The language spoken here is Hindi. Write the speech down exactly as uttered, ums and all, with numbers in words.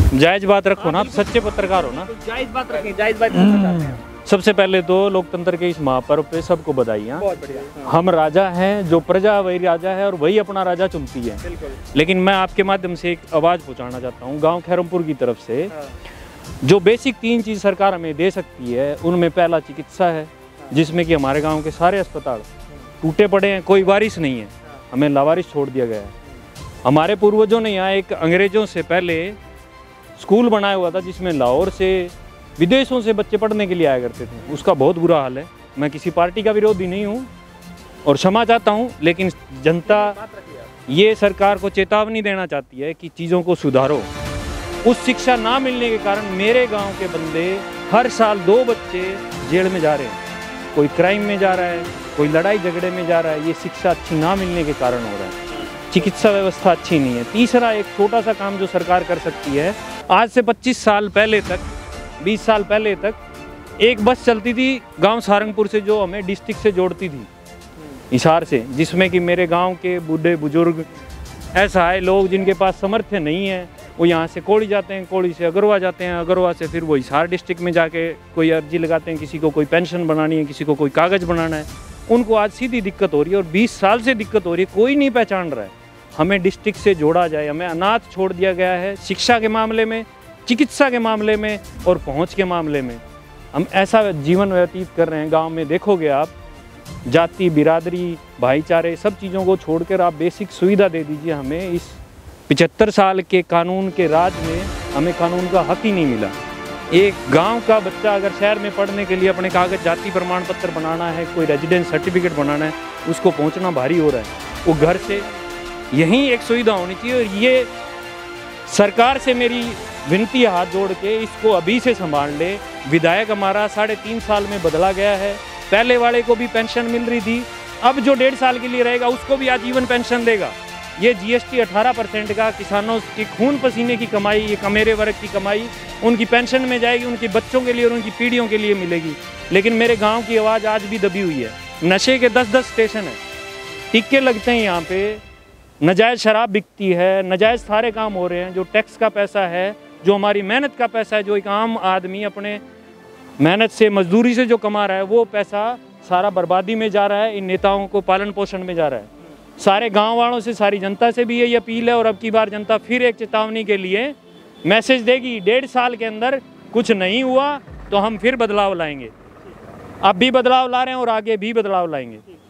जायज बात रखो ना, आप सच्चे पत्रकार हो ना। तो जायज बात रखें, जायज बात चाहते हैं। सबसे पहले तो लोकतंत्र के इस महापर्व पे सबको बधाइयाँ। बहुत बढ़िया। हम राजा हैं, जो प्रजा वही राजा है और वही अपना राजा चुनती है। बिल्कुल। लेकिन मैं आपके माध्यम से एक आवाज़ पहुंचाना चाहता हूं गांव खैरमपुर की तरफ से। हाँ। जो बेसिक तीन चीज़ सरकार हमें दे सकती है, उनमें पहला चिकित्सा है, जिसमें कि हमारे गांव के सारे अस्पताल टूटे पड़े हैं, कोई वारिस नहीं है, हमें लावारिस छोड़ दिया गया है। हमारे पूर्वजों ने यहाँ एक अंग्रेज़ों से पहले स्कूल बनाया हुआ था, जिसमें लाहौर से विदेशों से बच्चे पढ़ने के लिए आया करते थे। उसका बहुत बुरा हाल है। मैं किसी पार्टी का विरोधी नहीं हूँ और क्षमा चाहता हूँ, लेकिन जनता ये सरकार को चेतावनी देना चाहती है कि चीज़ों को सुधारो। उस शिक्षा ना मिलने के कारण मेरे गांव के बंदे हर साल दो बच्चे जेल में जा रहे हैं। कोई क्राइम में जा रहा है, कोई लड़ाई झगड़े में जा रहा है। ये शिक्षा अच्छी ना मिलने के कारण हो रहा है। चिकित्सा व्यवस्था अच्छी नहीं है। तीसरा एक छोटा सा काम जो सरकार कर सकती है, आज से पच्चीस साल पहले तक, बीस साल पहले तक एक बस चलती थी गांव सारंगपुर से, जो हमें डिस्ट्रिक्ट से जोड़ती थी हिसार से, जिसमें कि मेरे गांव के बूढ़े बुजुर्ग ऐसा है लोग जिनके पास सामर्थ्य नहीं है, वो यहाँ से कोड़ी जाते हैं, कोड़ी से अगरवा जाते हैं, अगरवा से फिर वो हिसार डिस्ट्रिक्ट में जाके कोई अर्जी लगाते हैं। किसी को कोई पेंशन बनानी है, किसी को कोई कागज़ बनाना है, उनको आज सीधी दिक्कत हो रही है और बीस साल से दिक्कत हो रही है, कोई नहीं पहचान रहा है। हमें डिस्ट्रिक्ट से जोड़ा जाए। हमें अनाथ छोड़ दिया गया है शिक्षा के मामले में, चिकित्सा के मामले में और पहुंच के मामले में। हम ऐसा जीवन व्यतीत कर रहे हैं। गांव में देखोगे आप, जाति, बिरादरी, भाईचारे, सब चीज़ों को छोड़कर आप बेसिक सुविधा दे दीजिए हमें। इस पचहत्तर साल के कानून के राज में हमें कानून का हक ही नहीं मिला। एक गांव का बच्चा अगर शहर में पढ़ने के लिए अपने कागज, जाति प्रमाण पत्र बनाना है, कोई रेजिडेंस सर्टिफिकेट बनाना है, उसको पहुँचना भारी हो रहा है। वो घर से यही एक सुविधा होनी चाहिए। और ये सरकार से मेरी विनती है हाथ जोड़ के, इसको अभी से संभाल ले। विधायक हमारा साढ़े तीन साल में बदला गया है। पहले वाले को भी पेंशन मिल रही थी, अब जो डेढ़ साल के लिए रहेगा उसको भी आजीवन पेंशन देगा। ये जीएसटी अठारह परसेंट का किसानों की खून पसीने की कमाई, ये कमेरे वर्ग की कमाई उनकी पेंशन में जाएगी, उनके बच्चों के लिए और उनकी पीढ़ियों के लिए मिलेगी। लेकिन मेरे गाँव की आवाज़ आज भी दबी हुई है। नशे के दस दस स्टेशन हैं, टिक्के लगते हैं यहाँ पे, नजायज़ शराब बिकती है, नजायज़ सारे काम हो रहे हैं। जो टैक्स का पैसा है, जो हमारी मेहनत का पैसा है, जो एक आम आदमी अपने मेहनत से, मजदूरी से जो कमा रहा है, वो पैसा सारा बर्बादी में जा रहा है, इन नेताओं को पालन पोषण में जा रहा है। सारे गांव वालों से, सारी जनता से भी यही अपील है। और अब की बार जनता फिर एक चेतावनी के लिए मैसेज देगी, डेढ़ साल के अंदर कुछ नहीं हुआ तो हम फिर बदलाव लाएंगे। अब भी बदलाव ला रहे हैं और आगे भी बदलाव लाएंगे।